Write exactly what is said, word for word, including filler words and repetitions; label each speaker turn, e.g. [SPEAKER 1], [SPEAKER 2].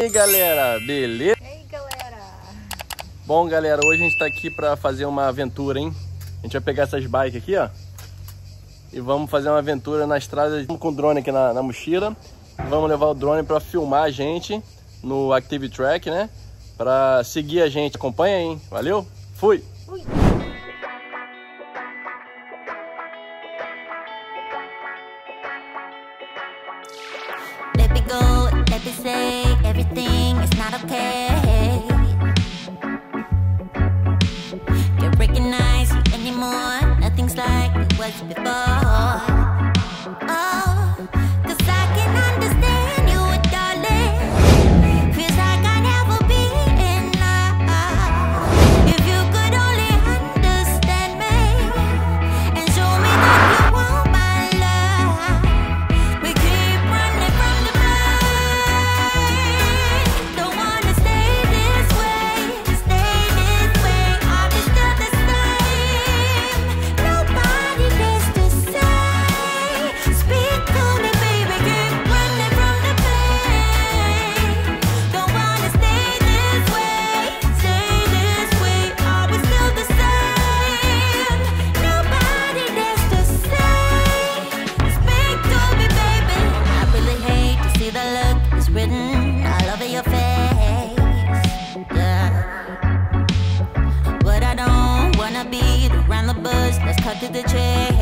[SPEAKER 1] aí, galera, beleza?
[SPEAKER 2] E aí, galera?
[SPEAKER 1] Bom, galera, hoje a gente tá aqui pra fazer uma aventura, hein? A gente vai pegar essas bikes aqui, ó, e vamos fazer uma aventura na estrada com o drone aqui na, na mochila. Vamos levar o drone pra filmar a gente no Active Track, né? Pra seguir a gente. Acompanha aí, hein? Valeu? Fui!
[SPEAKER 2] Fui.
[SPEAKER 3] Let me go, let me say everything is not okay. Can't recognize you anymore. Nothing's like it was before. Oh, 'cause I can understand you, darling. Feels like I never be in love. If you could only understand me and show me that you want my love. We keep running from the pain. Don't wanna stay this way, stay this way. Are we still the same? Nobody dares to say. Speak to me, baby. Keep running from the pain. Don't wanna stay this way, stay this way. Are we still the same? Nobody dares to say. Speak to me, baby. I really hate to see the look that's written all over your face. Yeah. But I don't wanna beat around the bush. Let's cut to the chase.